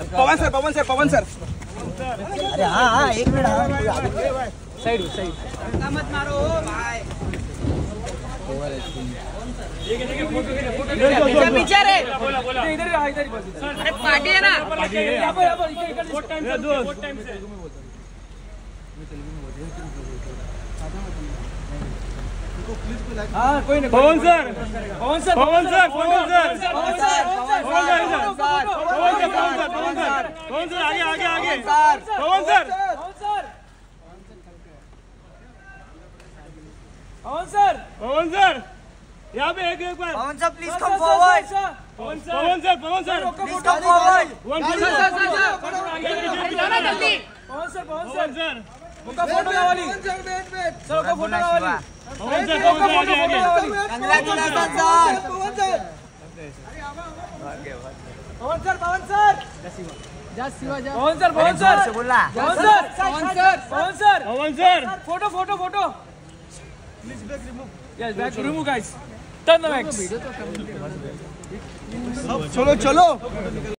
पवन sir अरे हाँ एक मिनट साइड मत मारो भाई। पीछे रे इधर अरे पार्टी है ना। हाँ कोई नहीं। पवन सर आगे पवन सर यहाँ पे एक बार Pavan sir please come forward. Pavan sir please come forward. Pavan sir photo वाली सर को फोटो वाली कंग्रेचुलेशन सर। पवन सर बोला Pavan sir photo please back remove yes back remove guys turn the back चलो